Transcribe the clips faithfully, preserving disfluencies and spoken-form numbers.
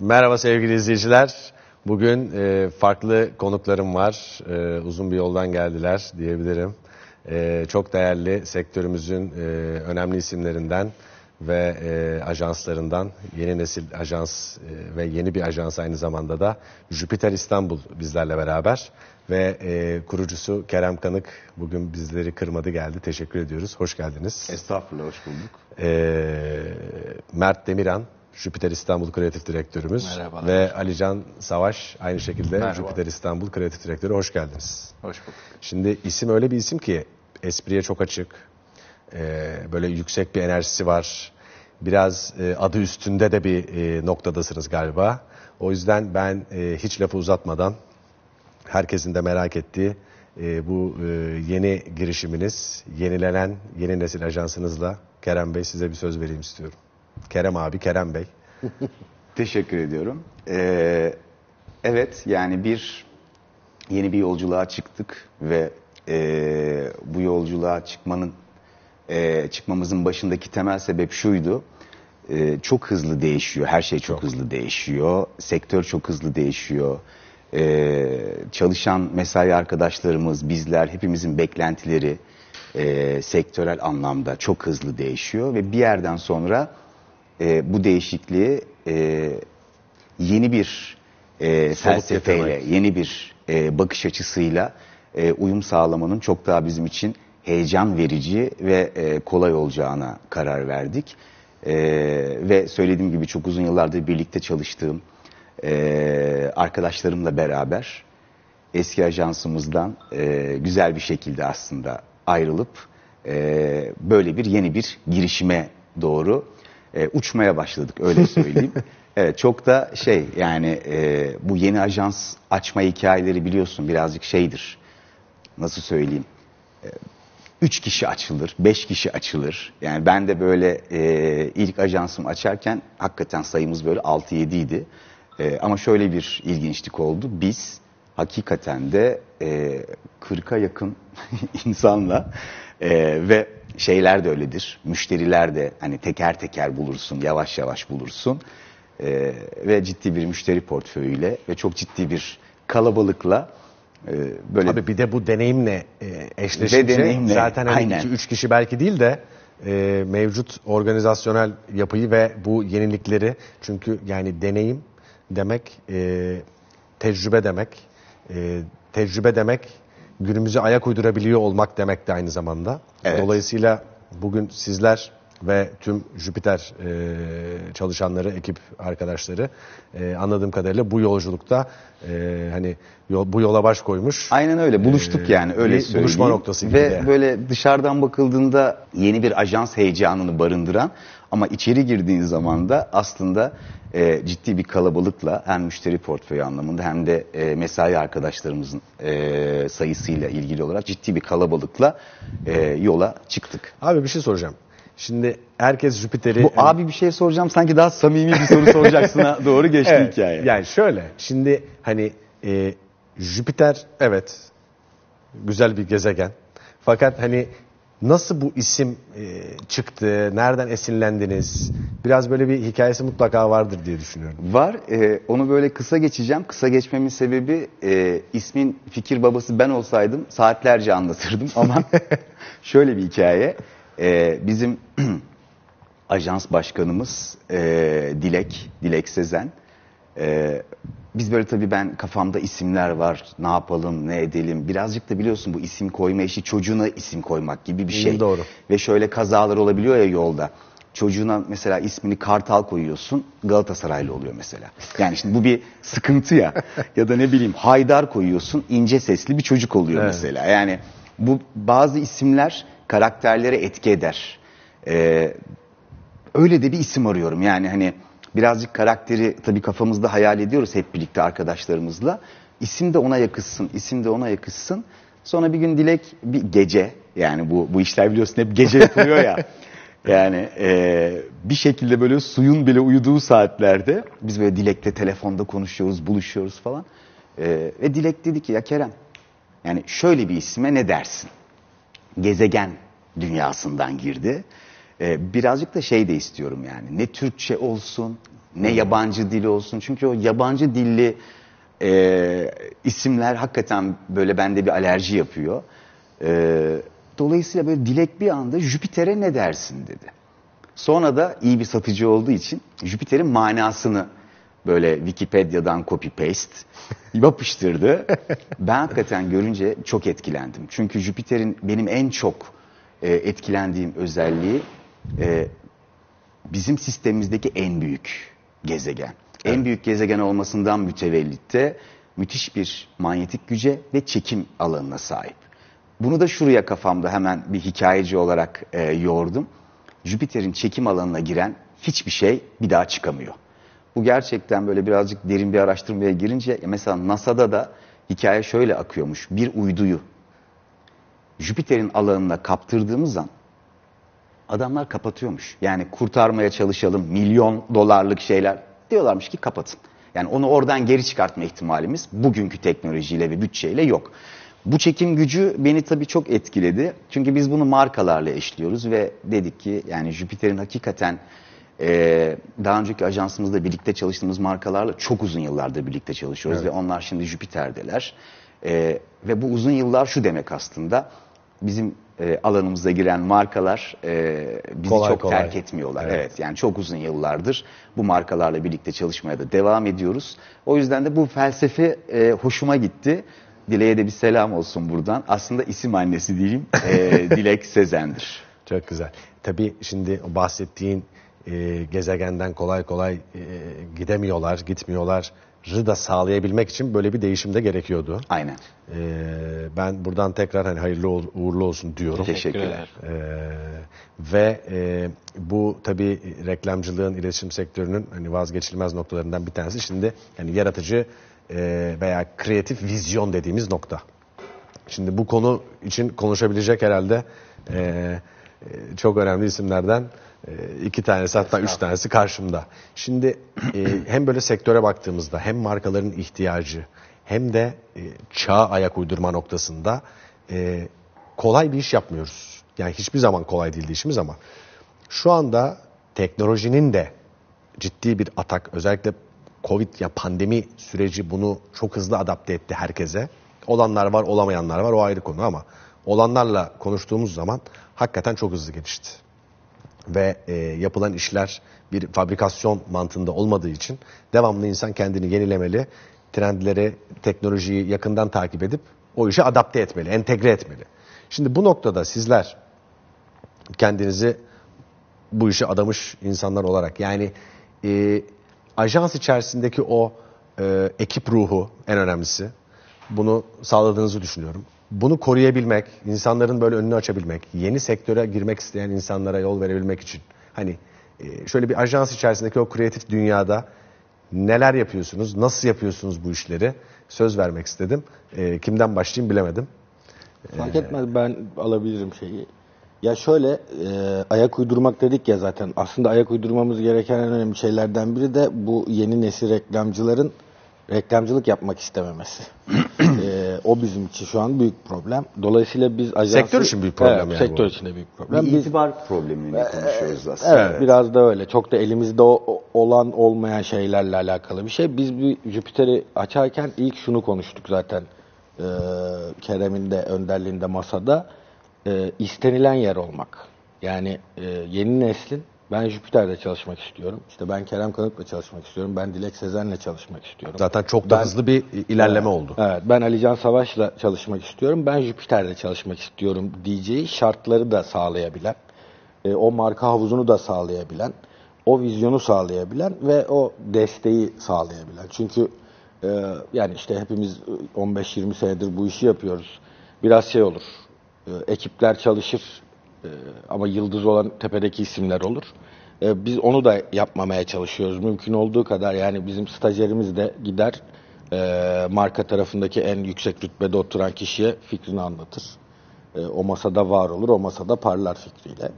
Merhaba sevgili izleyiciler. Bugün e, farklı konuklarım var. E, uzun bir yoldan geldiler diyebilirim. E, çok değerli sektörümüzün e, önemli isimlerinden ve e, ajanslarından, yeni nesil ajans e, ve yeni bir ajans aynı zamanda da Jupiter İstanbul bizlerle beraber. Ve e, kurucusu Kerem Kanık bugün bizleri kırmadı geldi. Teşekkür ediyoruz. Hoş geldiniz. Estağfurullah, hoş bulduk. E, Mert Demiran, Jupiter İstanbul Kreatif Direktörümüz. Merhabalar. Ve Alican Savaş aynı şekilde Merhaba. Jupiter İstanbul Kreatif Direktörü. Hoş geldiniz. Hoş bulduk. Şimdi isim öyle bir isim ki espriye çok açık. Ee, böyle yüksek bir enerjisi var. Biraz e, adı üstünde de bir e, noktadasınız galiba. O yüzden ben e, hiç lafı uzatmadan herkesin de merak ettiği e, bu e, yeni girişiminiz, yenilenen yeni nesil ajansınızla Kerem Bey size bir söz vereyim istiyorum. Kerem abi, Kerem Bey. Teşekkür ediyorum. Ee, evet, yani bir yeni bir yolculuğa çıktık ve e, bu yolculuğa çıkmanın e, çıkmamızın başındaki temel sebep şuydu. E, çok hızlı değişiyor, her şey çok, çok hızlı değişiyor, sektör çok hızlı değişiyor. Ee, çalışan mesai arkadaşlarımız, bizler, hepimizin beklentileri e, sektörel anlamda çok hızlı değişiyor ve bir yerden sonra e, bu değişikliği e, yeni bir e, felsefeyle, yeni bir e, bakış açısıyla e, uyum sağlamanın çok daha bizim için heyecan verici ve e, kolay olacağına karar verdik. E, ve söylediğim gibi çok uzun yıllardır birlikte çalıştığım Ee, arkadaşlarımla beraber eski ajansımızdan e, güzel bir şekilde aslında ayrılıp e, böyle bir yeni bir girişime doğru e, uçmaya başladık, öyle söyleyeyim. Evet, çok da şey yani e, bu yeni ajans açma hikayeleri biliyorsun birazcık şeydir, nasıl söyleyeyim, e, üç kişi açılır, beş kişi açılır. Yani ben de böyle e, ilk ajansımı açarken hakikaten sayımız böyle altı yedi idi. Ee, ama şöyle bir ilginçlik oldu. Biz hakikaten de e, kırka yakın insanla e, ve şeyler de öyledir. Müşteriler de hani teker teker bulursun, yavaş yavaş bulursun. E, ve ciddi bir müşteri portföyüyle ve çok ciddi bir kalabalıkla e, böyle... Abi bir de bu deneyimle e, eşleşince deneyimle, zaten hani iki üç kişi belki değil de e, mevcut organizasyonel yapıyı ve bu yenilikleri, çünkü yani deneyim demek, e, tecrübe demek, e, tecrübe demek günümüze ayak uydurabiliyor olmak demek de aynı zamanda. Evet. Dolayısıyla bugün sizler ve tüm Jupiter e, çalışanları, ekip arkadaşları e, anladığım kadarıyla bu yolculukta e, hani yol, bu yola baş koymuş. Aynen öyle, buluştuk e, yani öyle bir söyleyeyim. buluşma noktası gibi. Ve de. böyle dışarıdan bakıldığında yeni bir ajans heyecanını barındıran ama içeri girdiğin zaman da aslında e, ciddi bir kalabalıkla hem müşteri portföyü anlamında hem de e, mesai arkadaşlarımızın e, sayısıyla ilgili olarak ciddi bir kalabalıkla e, yola çıktık. Abi bir şey soracağım. Şimdi herkes Jupiter'i... Bu hani... abi bir şey soracağım, sanki daha samimi bir soru soracaksına doğru geçti evet, hikaye. Yani şöyle, şimdi hani e, Jupiter evet güzel bir gezegen. Fakat hani nasıl bu isim e, çıktı, nereden esinlendiniz? Biraz böyle bir hikayesi mutlaka vardır diye düşünüyorum. Var, e, onu böyle kısa geçeceğim. Kısa geçmemin sebebi e, ismin fikir babası ben olsaydım saatlerce anlatırdım ama şöyle bir hikaye. E, bizim ajans başkanımız e, Dilek, Dilek Sezen. E, biz böyle tabii ben kafamda isimler var, ne yapalım, ne edelim. Birazcık da biliyorsun bu isim koyma işi çocuğuna isim koymak gibi bir şey. Doğru. Ve şöyle kazalar olabiliyor ya yolda. Çocuğuna mesela ismini Kartal koyuyorsun, Galatasaraylı oluyor mesela. Yani şimdi bu bir sıkıntı ya. Ya da ne bileyim Haydar koyuyorsun, ince sesli bir çocuk oluyor evet. Mesela. Yani bu bazı isimler karakterlere etki eder. Ee, öyle de bir isim arıyorum. Yani hani birazcık karakteri tabii kafamızda hayal ediyoruz hep birlikte arkadaşlarımızla. İsim de ona yakışsın, isim de ona yakışsın. Sonra bir gün Dilek bir gece, yani bu bu işler biliyorsun hep gece yapılıyor ya. Yani e, bir şekilde böyle suyun bile uyuduğu saatlerde biz böyle Dilek'le telefonda konuşuyoruz, buluşuyoruz falan. E, ve Dilek dedi ki ya Kerem, yani şöyle bir isme ne dersin? Gezegen dünyasından girdi. Ee, birazcık da şey de istiyorum yani. Ne Türkçe olsun, Ne yabancı dili olsun. Çünkü o yabancı dilli e, isimler hakikaten böyle bende bir alerji yapıyor. E, dolayısıyla böyle Dilek bir anda Jüpiter'e ne dersin dedi. Sonra da iyi bir satıcı olduğu için Jüpiter'in manasını böyle Wikipedia'dan copy paste yapıştırdı. Ben hakikaten görünce çok etkilendim. Çünkü Jüpiter'in benim en çok e, etkilendiğim özelliği e, bizim sistemimizdeki en büyük gezegen. Evet. En büyük gezegen olmasından mütevellit de müthiş bir manyetik güce ve çekim alanına sahip. Bunu da şuraya kafamda hemen bir hikayeci olarak e, yordum. Jüpiter'in çekim alanına giren hiçbir şey bir daha çıkamıyor. Bu gerçekten böyle birazcık derin bir araştırmaya girince mesela NASA'da da hikaye şöyle akıyormuş. Bir uyduyu Jüpiter'in alanına kaptırdığımız an adamlar kapatıyormuş. Yani kurtarmaya çalışalım, milyon dolarlık şeyler diyorlarmış ki kapatın. Yani onu oradan geri çıkartma ihtimalimiz bugünkü teknolojiyle ve bütçeyle yok. Bu çekim gücü beni tabii çok etkiledi. Çünkü biz bunu markalarla eşliyoruz ve dedik ki yani Jüpiter'in hakikaten e, daha önceki ajansımızda birlikte çalıştığımız markalarla çok uzun yıllardır birlikte çalışıyoruz. Evet. Ve onlar şimdi Jüpiter'deler. E, ve bu uzun yıllar şu demek aslında bizim e, alanımıza giren markalar e, bizi kolay, çok kolay. terk etmiyorlar. Evet. evet yani çok uzun yıllardır bu markalarla birlikte çalışmaya da devam ediyoruz. O yüzden de bu felsefe e, hoşuma gitti. Dilek'e de bir selam olsun buradan. Aslında isim annesi diyeyim. E, Dilek Sezen'dir. Çok güzel. Tabii şimdi bahsettiğin e, gezegenden kolay kolay e, gidemiyorlar, gitmiyorlar. Rı da sağlayabilmek için böyle bir değişim de gerekiyordu. Aynen. Ee, ben buradan tekrar hani hayırlı uğurlu olsun diyorum. Teşekkürler. Ee, ve e, bu tabii reklamcılığın, iletişim sektörünün hani vazgeçilmez noktalarından bir tanesi. Şimdi hani yaratıcı e, veya kreatif vizyon dediğimiz nokta. Şimdi bu konu için konuşabilecek herhalde e, e, çok önemli isimlerden İki tanesi hatta üç tanesi karşımda. Şimdi e, hem böyle sektöre baktığımızda hem markaların ihtiyacı hem de e, çağa ayak uydurma noktasında e, kolay bir iş yapmıyoruz. Yani hiçbir zaman kolay değildi işimiz ama şu anda teknolojinin de ciddi bir atak, özellikle Covid ya pandemi süreci bunu çok hızlı adapte etti herkese. Olanlar var, olamayanlar var, o ayrı konu ama olanlarla konuştuğumuz zaman hakikaten çok hızlı gelişti. Ve e, yapılan işler bir fabrikasyon mantığında olmadığı için devamlı insan kendini yenilemeli, trendleri, teknolojiyi yakından takip edip o işe adapte etmeli, entegre etmeli. Şimdi bu noktada sizler kendinizi bu işe adamış insanlar olarak yani e, ajans içerisindeki o e, ekip ruhu en önemlisi, bunu sağladığınızı düşünüyorum. Bunu koruyabilmek, insanların böyle önünü açabilmek, yeni sektöre girmek isteyen insanlara yol verebilmek için hani şöyle bir ajans içerisindeki o kreatif dünyada neler yapıyorsunuz, nasıl yapıyorsunuz bu işleri söz vermek istedim. E, kimden başlayayım bilemedim. Fark etmez, ben alabilirim şeyi. Ya şöyle e, ayak uydurmak dedik ya zaten, aslında ayak uydurmamız gereken en önemli şeylerden biri de bu yeni nesil reklamcıların reklamcılık yapmak istememesi. ee, o bizim için şu an büyük problem. Dolayısıyla biz ajansı... Sektör için büyük problem evet, yani sektör bu. için de büyük problem. Bir biz, itibar problemini e, konuşuyoruz aslında. Evet, evet, biraz da öyle. Çok da elimizde o, olan olmayan şeylerle alakalı bir şey. Biz bir Jüpiter'i açarken ilk şunu konuştuk zaten. Ee, Kerem'in de önderliğinde masada. Ee, istenilen yer olmak. Yani e, yeni neslin ben Jüpiter'de çalışmak istiyorum. İşte ben Kerem Kanık'la çalışmak istiyorum. Ben Dilek Sezen'le çalışmak istiyorum. Zaten çok da ben, hızlı bir ilerleme evet, oldu. Evet, ben Ali Can Savaş'la çalışmak istiyorum. Ben Jüpiter'de çalışmak istiyorum diyeceği şartları da sağlayabilen, e, o marka havuzunu da sağlayabilen, o vizyonu sağlayabilen ve o desteği sağlayabilen. Çünkü e, yani işte hepimiz on beş yirmi senedir bu işi yapıyoruz. Biraz şey olur, e, ekipler çalışır. Ee, ama yıldız olan tepedeki isimler olur. Ee, biz onu da yapmamaya çalışıyoruz. Mümkün olduğu kadar yani bizim stajyerimiz de gider e, marka tarafındaki en yüksek rütbede oturan kişiye fikrini anlatır. E, o masada var olur, o masada parlar fikriyle.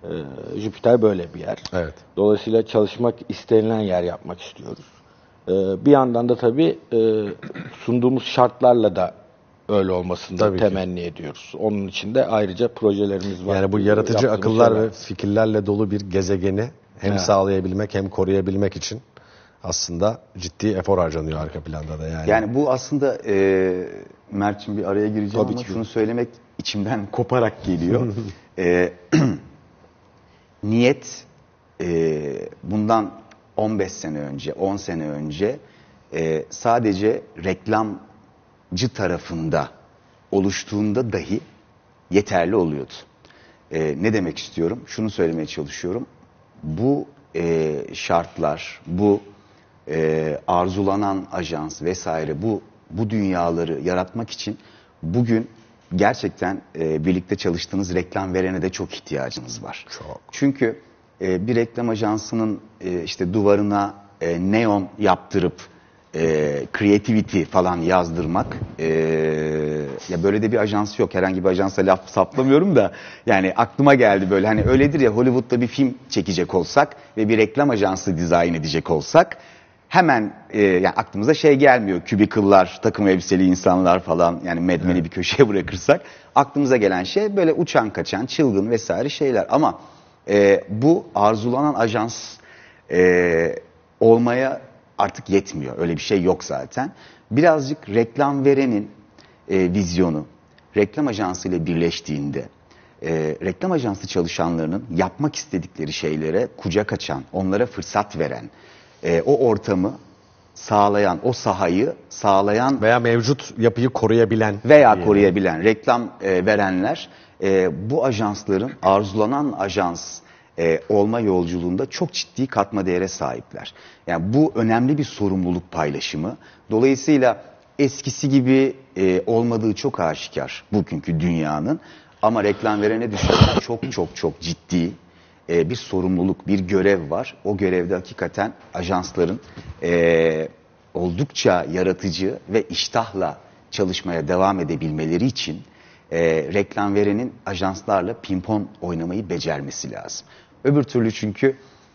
E, Jüpiter böyle bir yer. Evet. Dolayısıyla çalışmak istenilen yer yapmak istiyoruz. E, bir yandan da tabii e, sunduğumuz şartlarla da öyle olmasını Tabii temenni ki. ediyoruz. Onun için de ayrıca projelerimiz var. Yani bu yaratıcı akıllar şeyler. ve fikirlerle dolu bir gezegeni hem evet. sağlayabilmek hem koruyabilmek için aslında ciddi efor harcanıyor arka planda da yani. Yani bu aslında e, Mert'cim bir araya gireceğim Tabii ama ki. şunu söylemek içimden koparak geliyor. e, niyet e, bundan on beş sene önce, on sene önce e, sadece reklamcı tarafında oluştuğunda dahi yeterli oluyordu. E, ne demek istiyorum? Şunu söylemeye çalışıyorum. Bu e, şartlar, bu e, arzulanan ajans vesaire, bu bu dünyaları yaratmak için bugün gerçekten e, birlikte çalıştığınız reklam verene de çok ihtiyacınız var. Çok. Çünkü e, bir reklam ajansının e, işte duvarına e, neon yaptırıp e, creativity falan yazdırmak, e, ya böyle de bir ajans yok. Herhangi bir ajansa laf saplamıyorum da yani aklıma geldi böyle, hani öyledir ya, Hollywood'da bir film çekecek olsak ve bir reklam ajansı dizayn edecek olsak hemen e, yani aklımıza şey gelmiyor, kübikıllar, takım elbiseli insanlar falan, yani Mad Men'i bir köşeye bırakırsak aklımıza gelen şey böyle uçan kaçan çılgın vesaire şeyler. Ama e, bu arzulanan ajans e, olmaya artık yetmiyor. Öyle bir şey yok zaten. Birazcık reklam verenin e, vizyonu reklam ajansı ile birleştiğinde e, reklam ajansı çalışanlarının yapmak istedikleri şeylere kucak açan, onlara fırsat veren, e, o ortamı sağlayan, o sahayı sağlayan Veya mevcut yapıyı koruyabilen. veya diyelim. koruyabilen reklam e, verenler e, bu ajansların arzulanan ajans e, olma yolculuğunda çok ciddi katma değere sahipler. Yani bu önemli bir sorumluluk paylaşımı. Dolayısıyla eskisi gibi e, olmadığı çok aşikar bugünkü dünyanın, ama reklam verene düşen çok çok çok ciddi e, bir sorumluluk, bir görev var. O görevde hakikaten ajansların e, oldukça yaratıcı ve iştahla çalışmaya devam edebilmeleri için e, reklam verenin ajanslarla pimpon oynamayı becermesi lazım. Öbür türlü çünkü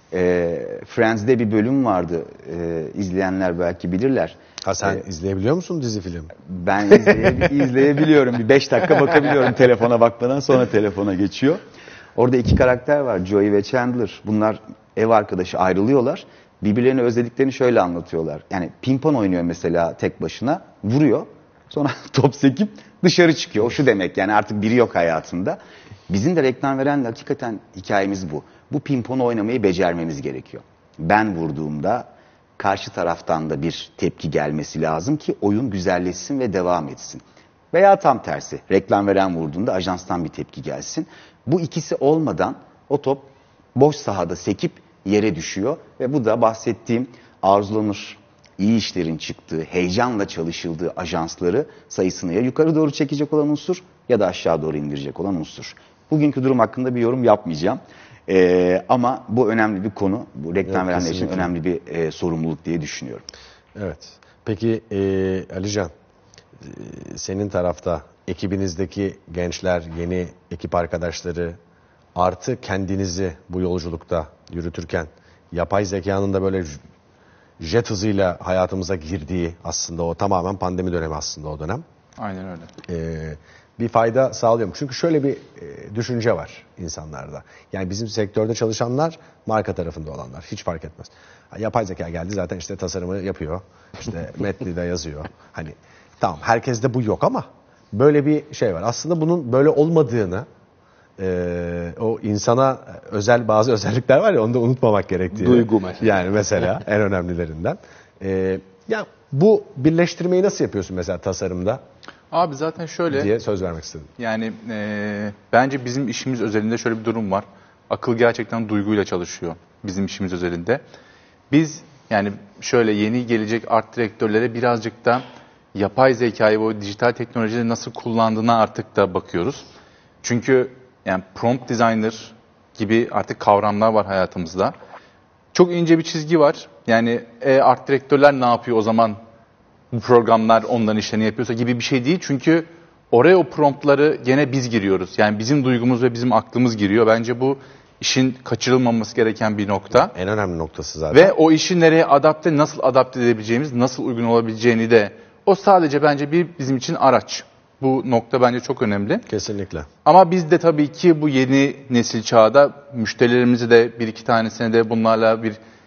e, Friends'de bir bölüm vardı, e, izleyenler belki bilirler. Ha sen E, izleyebiliyor musun dizi film? Ben izleye- izleyebiliyorum, bir beş dakika bakabiliyorum telefona bakmadan, sonra telefona geçiyor. Orada iki karakter var, Joey ve Chandler. Bunlar ev arkadaşı, ayrılıyorlar. Birbirlerini özlediklerini şöyle anlatıyorlar. Yani pimpon oynuyor mesela tek başına, vuruyor. Sonra top sekip dışarı çıkıyor. O şu demek yani, artık biri yok hayatında. Bizim de reklam verenle hakikaten hikayemiz bu. Bu pimponu oynamayı becermemiz gerekiyor. Ben vurduğumda karşı taraftan da bir tepki gelmesi lazım ki oyun güzelleşsin ve devam etsin. Veya tam tersi, reklam veren vurduğunda ajanstan bir tepki gelsin. Bu ikisi olmadan o top boş sahada sekip yere düşüyor ve bu da bahsettiğim arzulanır, iyi işlerin çıktığı, heyecanla çalışıldığı ajansları sayısını ya yukarı doğru çekecek olan unsur ya da aşağı doğru indirecek olan unsur. Bugünkü durum hakkında bir yorum yapmayacağım. Ee, ama bu önemli bir konu. Bu reklam Evet, verenler için kesinlikle. önemli bir e, sorumluluk diye düşünüyorum. Evet. Peki e, Alican, e, senin tarafta ekibinizdeki gençler, yeni ekip arkadaşları artı kendinizi bu yolculukta yürütürken yapay zekanın da böyle j- jet hızıyla hayatımıza girdiği, aslında o tamamen pandemi dönemi aslında o dönem. Aynen öyle. e, bir fayda sağlıyor mu? Çünkü şöyle bir e, düşünce var insanlarda. Yani bizim sektörde çalışanlar, marka tarafında olanlar hiç fark etmez. Ha, yapay zeka geldi zaten, işte tasarımı yapıyor. İşte metni de yazıyor. Hani tamam, herkeste bu yok ama böyle bir şey var. Aslında bunun böyle olmadığını, e, o insana özel bazı özellikler var ya, onu da unutmamak gerektiğini. Duygu mesela. Yani mesela en önemlilerinden. E, ya bu birleştirmeyi nasıl yapıyorsun mesela tasarımda Abi zaten şöyle, diye söz vermek istedim. yani e, bence bizim işimiz özelinde şöyle bir durum var. Akıl gerçekten duyguyla çalışıyor bizim işimiz özelinde. Biz yani şöyle yeni gelecek art direktörlere birazcık da yapay zekayı, o dijital teknolojileri nasıl kullandığına artık da bakıyoruz. Çünkü yani prompt designer gibi artık kavramlar var hayatımızda. Çok ince bir çizgi var. Yani e, art direktörler ne yapıyor o zaman? Bu programlar onların işlerini yapıyorsa gibi bir şey değil. Çünkü oraya o promptları gene biz giriyoruz. Yani bizim duygumuz ve bizim aklımız giriyor. Bence bu işin kaçırılmaması gereken bir nokta. En önemli noktası zaten. Ve o işi nereye adapte, nasıl adapte edebileceğimiz, nasıl uygun olabileceğini de, o sadece bence bir bizim için araç. Bu nokta bence çok önemli. Kesinlikle. Ama biz de tabii ki bu yeni nesil çağda müşterilerimizi de bir iki tanesine de bunlarla bir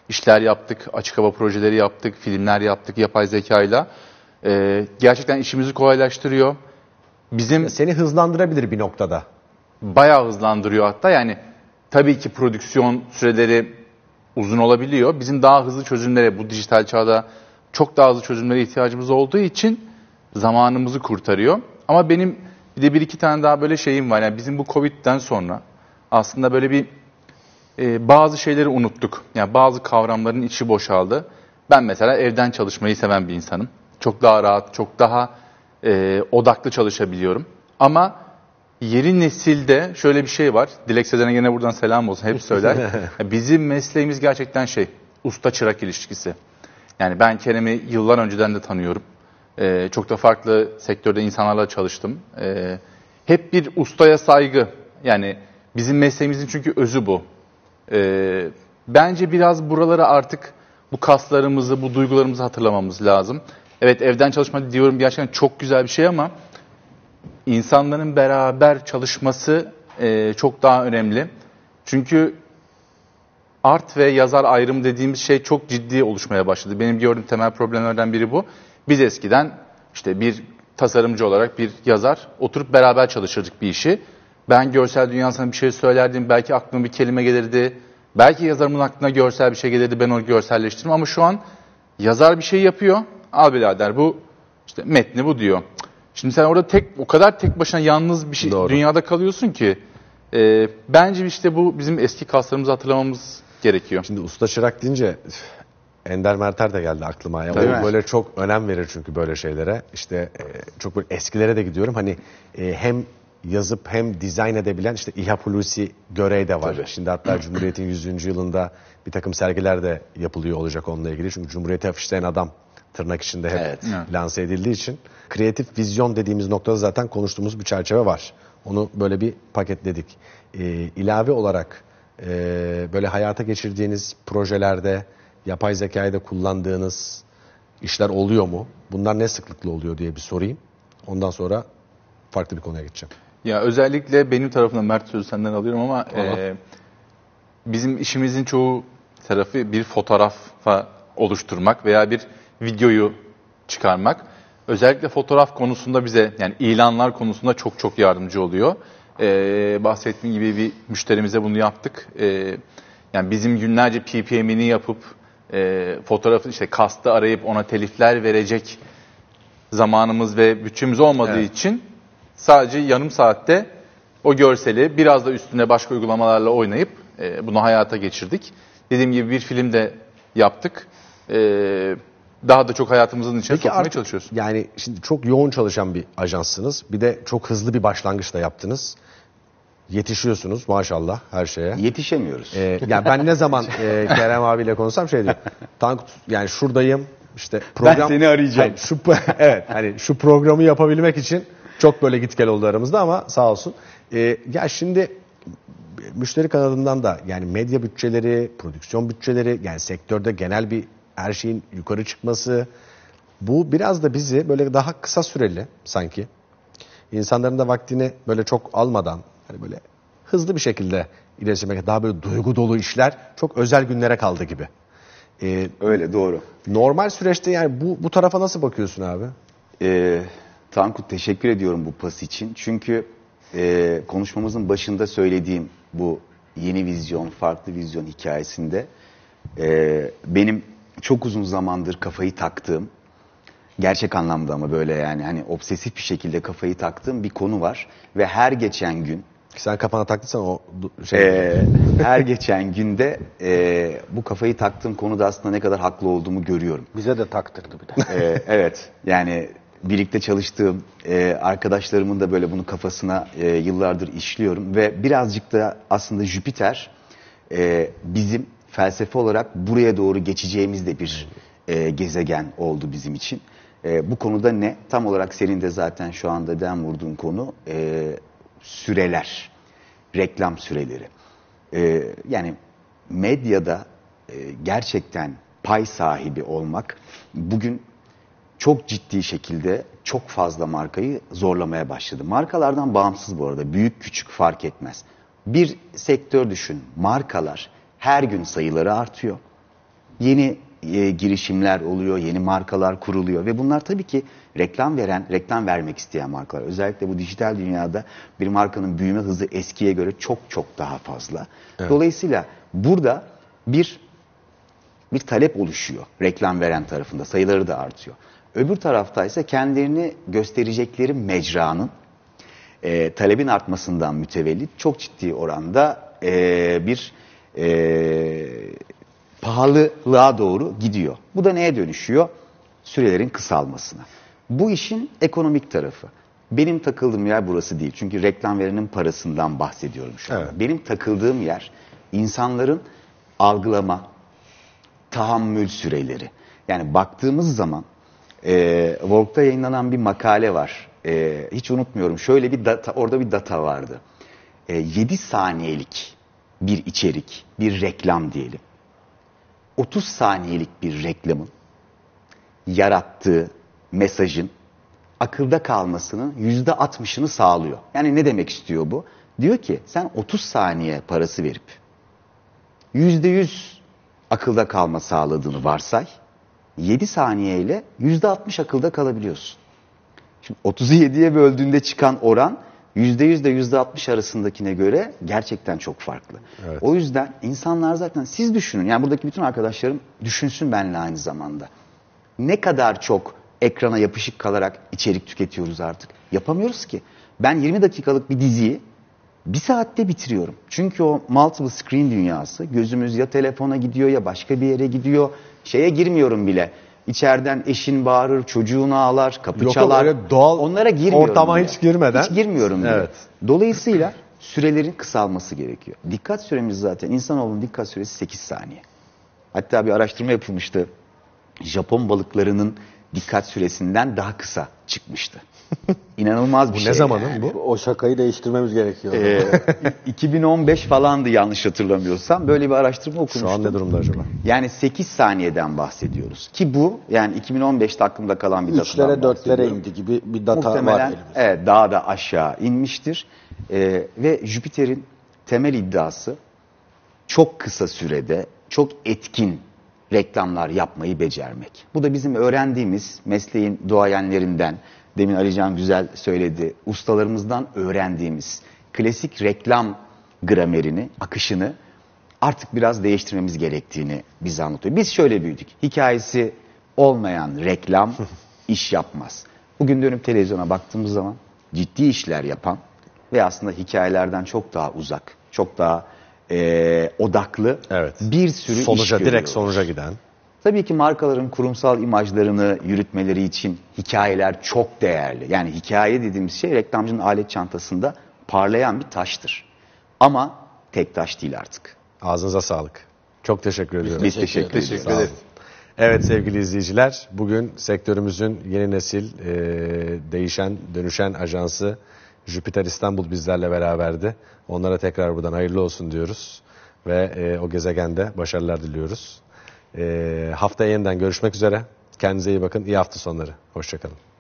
işler yaptık, açık hava projeleri yaptık, filmler yaptık yapay zekayla. Ee, gerçekten işimizi kolaylaştırıyor. Bizim Seni hızlandırabilir bir noktada. bayağı hızlandırıyor hatta. Yani tabii ki prodüksiyon süreleri uzun olabiliyor. Bizim daha hızlı çözümlere, bu dijital çağda çok daha hızlı çözümlere ihtiyacımız olduğu için zamanımızı kurtarıyor. Ama benim bir de bir iki tane daha böyle şeyim var. Yani bizim bu Covid'den sonra aslında böyle bir e, bazı şeyleri unuttuk. Yani bazı kavramların içi boşaldı. Ben mesela evden çalışmayı seven bir insanım. Çok daha rahat, çok daha e, odaklı çalışabiliyorum. Ama yeni nesilde şöyle bir şey var. Dilek Sezen'e gene buradan selam olsun. Hep söyler. Bizim mesleğimiz gerçekten şey, usta çırak ilişkisi. Yani ben Kerem'i yıllar önceden de tanıyorum. Ee, çok da farklı sektörde insanlarla çalıştım. Ee, hep bir ustaya saygı. Yani bizim mesleğimizin çünkü özü bu. Ee, bence biraz buralara artık bu kaslarımızı, bu duygularımızı hatırlamamız lazım. Evet, evden çalışma diyorum, gerçekten çok güzel bir şey ama insanların beraber çalışması e, çok daha önemli. Çünkü art ve yazar ayrımı dediğimiz şey çok ciddi oluşmaya başladı. Benim gördüğüm temel problemlerden biri bu. Biz eskiden işte bir tasarımcı olarak bir yazar oturup beraber çalışırdık bir işi. Ben görsel dünyasına bir şey söylerdim, belki aklıma bir kelime gelirdi. Belki yazarımın aklına görsel bir şey gelirdi, ben onu görselleştiririm. Ama şu an yazar bir şey yapıyor, al birader bu işte metni bu diyor. Şimdi sen orada tek, o kadar tek başına yalnız bir şey, Doğru. dünyada kalıyorsun ki e, bence işte bu bizim eski kaslarımızı hatırlamamız gerekiyor. Şimdi usta çırak deyince üf, Ender Merter de geldi aklıma. Ya. Değil O mi? böyle çok önem verir çünkü böyle şeylere. İşte e, çok böyle eskilere de gidiyorum. Hani e, hem yazıp hem dizayn edebilen işte İHA Hulusi Görey de var. Tabii. Şimdi hatta Cumhuriyet'in yüzüncü yılında bir takım sergiler de yapılıyor olacak onunla ilgili. Çünkü Cumhuriyet'i afişleyen adam tırnak içinde hep Evet. lanse edildiği için. Kreatif vizyon dediğimiz noktada zaten konuştuğumuz bir çerçeve var. Onu böyle bir paketledik. E, ilave olarak e, böyle hayata geçirdiğiniz projelerde yapay zekayı da kullandığınız işler oluyor mu? Bunlar ne sıklıkla oluyor diye bir sorayım. Ondan sonra farklı bir konuya geçeceğim. Ya özellikle benim tarafımdan, Mert, sözü senden alıyorum ama e, bizim işimizin çoğu tarafı bir fotoğrafa oluşturmak veya bir videoyu çıkarmak. Özellikle fotoğraf konusunda bize, yani ilanlar konusunda çok çok yardımcı oluyor. E, bahsettiğim gibi bir müşterimize bunu yaptık. E, yani bizim günlerce P P M'ini yapıp e, fotoğrafı işte kastı arayıp ona telifler verecek zamanımız ve bütçemiz olmadığı Evet. için sadece yarım saatte o görseli biraz da üstüne başka uygulamalarla oynayıp e, bunu hayata geçirdik. Dediğim gibi bir film de yaptık. E, daha da çok hayatımızın içine sokmaya artık çalışıyoruz. yani şimdi çok yoğun çalışan bir ajanssınız. Bir de çok hızlı bir başlangıç da yaptınız. Yetişiyorsunuz maşallah her şeye. Yetişemiyoruz. Ee, yani ben ne zaman e, Kerem abiyle konuşsam şey diyor. Tankut, yani şuradayım. İşte program, seni arayacağım. Hani şu, evet, hani şu programı yapabilmek için çok böyle git gel oldu aramızda ama sağ olsun. Ee, ya şimdi müşteri kanadından da yani medya bütçeleri, prodüksiyon bütçeleri, yani sektörde genel bir her şeyin yukarı çıkması, bu biraz da bizi böyle daha kısa süreli sanki insanların da vaktini böyle çok almadan hani böyle hızlı bir şekilde iletişime, daha böyle duygu dolu işler çok özel günlere kaldı gibi. Ee, Öyle, doğru. normal süreçte yani bu bu tarafa nasıl bakıyorsun abi? Ee, Tankut, teşekkür ediyorum bu pas için. Çünkü e, konuşmamızın başında söylediğim bu yeni vizyon, farklı vizyon hikayesinde e, benim çok uzun zamandır kafayı taktığım, gerçek anlamda ama böyle yani hani obsesif bir şekilde kafayı taktığım bir konu var. Ve her geçen gün Sen kafana taktıysan o du- şey... Ee, her geçen günde e, bu kafayı taktığım konuda aslında ne kadar haklı olduğumu görüyorum. Bize de taktırdı bir de. Ee, evet, yani birlikte çalıştığım e, arkadaşlarımın da böyle bunu kafasına e, yıllardır işliyorum. Ve birazcık da aslında Jüpiter e, bizim felsefe olarak buraya doğru geçeceğimiz de bir e, gezegen oldu bizim için. E, bu konuda ne? Tam olarak senin de zaten şu anda dem vurduğun konu e, süreler, reklam süreleri. Ee, yani medyada e, gerçekten pay sahibi olmak bugün çok ciddi şekilde çok fazla markayı zorlamaya başladı. Markalardan bağımsız bu arada, büyük küçük fark etmez. Bir sektör düşün, markalar her gün sayıları artıyor. yeni e, girişimler oluyor, yeni markalar kuruluyor ve bunlar tabii ki reklam veren, reklam vermek isteyen markalar. Özellikle bu dijital dünyada bir markanın büyüme hızı eskiye göre çok çok daha fazla. Evet. Dolayısıyla burada bir bir talep oluşuyor reklam veren tarafında, sayıları da artıyor. Öbür tarafta ise kendilerini gösterecekleri mecranın e, talebin artmasından mütevellit çok ciddi oranda e, bir e, pahalılığa doğru gidiyor. Bu da neye dönüşüyor? Sürelerin kısalmasına. Bu işin ekonomik tarafı. Benim takıldığım yer burası değil. Çünkü reklam verenin parasından bahsediyorum şu anda. Evet. Benim takıldığım yer insanların algılama, tahammül süreleri. Yani baktığımız zaman e, Vogue'da yayınlanan bir makale var. E, hiç unutmuyorum. Şöyle bir data, orada bir data vardı. E, yedi saniyelik bir içerik, bir reklam diyelim. otuz saniyelik bir reklamın yarattığı mesajın akılda kalmasının yüzde altmışını sağlıyor. Yani ne demek istiyor bu? Diyor ki sen otuz saniye parası verip yüzde yüz akılda kalma sağladığını varsay, yedi saniye ile yüzde altmış akılda kalabiliyorsun. Şimdi otuzu yediye böldüğünde çıkan oran yüzde yüz ile yüzde altmış arasındakine göre gerçekten çok farklı. Evet. O yüzden insanlar zaten siz düşünün, yani buradaki bütün arkadaşlarım düşünsün benimle aynı zamanda. Ne kadar çok ekrana yapışık kalarak içerik tüketiyoruz artık. Yapamıyoruz ki. Ben yirmi dakikalık bir diziyi bir saatte bitiriyorum. Çünkü o multiple screen dünyası, gözümüz ya telefona gidiyor ya başka bir yere gidiyor. Şeye girmiyorum bile. İçeriden eşin bağırır, çocuğun ağlar, kapı Yok, çalar. öyle doğal Onlara girmiyorum ortama bile. hiç girmeden. Hiç girmiyorum bile. Evet. Dolayısıyla sürelerin kısalması gerekiyor. Dikkat süremiz zaten, insanoğlunun dikkat süresi sekiz saniye. Hatta bir araştırma yapılmıştı. Japon balıklarının dikkat süresinden daha kısa çıkmıştı. İnanılmaz bir Bu şey. ne zamanın yani. bu? O şakayı değiştirmemiz gerekiyor. Ee, iki bin on beş falandı yanlış hatırlamıyorsam. Böyle bir araştırma okumuştum. Şu an ne durumda acaba? Yani sekiz saniyeden bahsediyoruz. Ki bu yani iki bin on beşte aklımda kalan bir datadan Üçlere dörtlere bahsediyorum. indi gibi bir data var Muhtemelen elimizde. evet, daha da aşağı inmiştir. Ee, ve Jüpiter'in temel iddiası çok kısa sürede çok etkin reklamlar yapmayı becermek. Bu da bizim öğrendiğimiz mesleğin duayenlerinden, demin Alican güzel söyledi, ustalarımızdan öğrendiğimiz klasik reklam gramerini, akışını artık biraz değiştirmemiz gerektiğini bize anlatıyor. Biz şöyle büyüdük. Hikayesi olmayan reklam iş yapmaz. Bugün dönüp televizyona baktığımız zaman ciddi işler yapan ve aslında hikayelerden çok daha uzak, çok daha e, odaklı Evet. bir sürü iş Sonuca, direkt görüyoruz. sonuca giden. Tabii ki markaların kurumsal imajlarını yürütmeleri için hikayeler çok değerli. Yani hikaye dediğimiz şey reklamcının alet çantasında parlayan bir taştır. Ama tek taş değil artık. Ağzınıza sağlık. Çok teşekkür ediyorum. Biz teşekkür ederiz. Teşekkür Sağ olun. ederiz. Evet sevgili izleyiciler, bugün sektörümüzün yeni nesil e, değişen, dönüşen ajansı Jüpiter İstanbul bizlerle beraberdi. Onlara tekrar buradan hayırlı olsun diyoruz ve e, o gezegende başarılar diliyoruz. E, haftaya yeniden görüşmek üzere. Kendinize iyi bakın. İyi hafta sonları. Hoşça kalın.